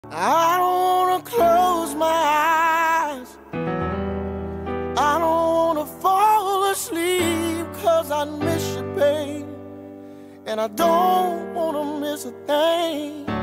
I don't wanna close my eyes. I don't wanna fall asleep, 'cause I miss you, babe. And I don't wanna miss a thing.